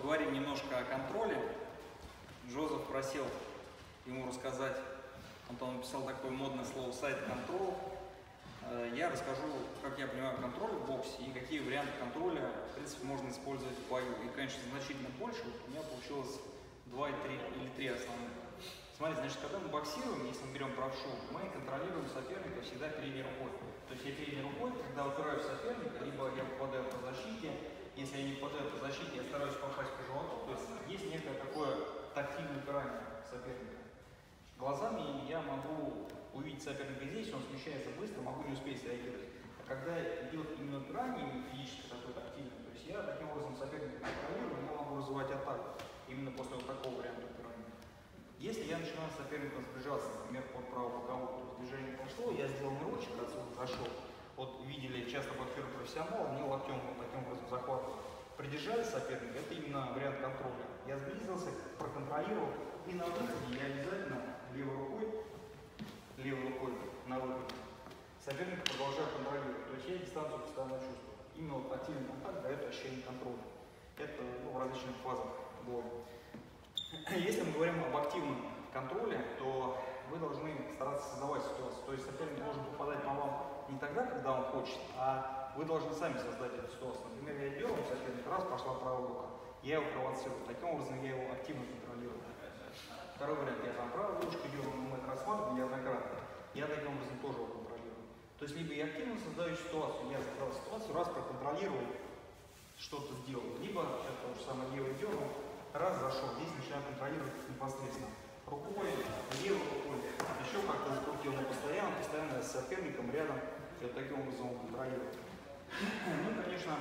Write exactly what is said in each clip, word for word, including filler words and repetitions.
поговорим немножко о контроле. Джозеф просил ему рассказать, он написал такое модное слово сайт-контрол. Я расскажу, как я понимаю контроль в боксе и какие варианты контроля, в принципе, можно использовать в бою. И, конечно, значительно больше. У меня получилось два и три или три основных. Смотрите, значит, когда мы боксируем, если мы берем правшу, мы контролируем соперника всегда передней рукой. То есть я передней рукой, когда упираюсь в соперника, либо я попадаю по защите, если я не попадаю по защите, я стараюсь попасть по животу. То есть есть некое такое тактильное упирание соперника. Глазами я могу увидеть соперника здесь, он смещается быстро, могу не успеть реагировать. А когда идет именно упирание, физическое такое тактильное, то есть я таким образом соперника контролирую, я могу развивать атаку именно после вот такого варианта упирания. Если я начинаю с соперником сближаться, например, под правую боковую, то есть движение пошло, я сделал нырочек, отсюда зашел. Вот видели, часто боксеры профессионалы, они локтем вот таким образом захватывают. Придержали соперника, это именно вариант контроля. Я сблизился, проконтролировал, и на выходе я обязательно левой рукой, левой рукой на выходе соперника продолжаю контролировать. То есть я дистанцию постоянно чувствую. Именно вот тактильный контакт дает ощущение контроля. Это ну, в различных фазах боя. Если мы говорим об активном контроле, то вы должны стараться создавать ситуацию. То есть соперник должен попадать по вам не тогда, когда он хочет, а вы должны сами создать эту ситуацию. Например, я дергаю соперника, раз, пошла правая рука, я его провоцирую. Таким образом я его активно контролирую. Второй вариант, я там правую ручку дергаю, мы это рассматриваем неоднократно. Я таким образом тоже его контролирую. То есть либо я активно создаю ситуацию, я создал ситуацию, раз проконтролировал, что-то сделал, либо это то же самое левый дернул, раз зашел, здесь начинаю контролировать непосредственно. Рукой, левой рукой, еще как-то закрутил, но постоянно, постоянно с соперником рядом, и вот таким образом он контролирует. Ну, конечно,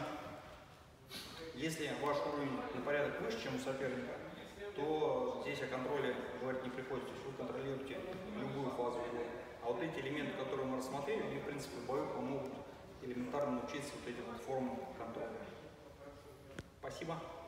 если ваш уровень на порядок выше, чем у соперника, то здесь о контроле говорить не приходится, то есть вы контролируете любую фазу боя. А вот эти элементы, которые мы рассмотрели, они, в принципе, в бою помогут элементарно научиться вот этим вот формам контроля. Спасибо.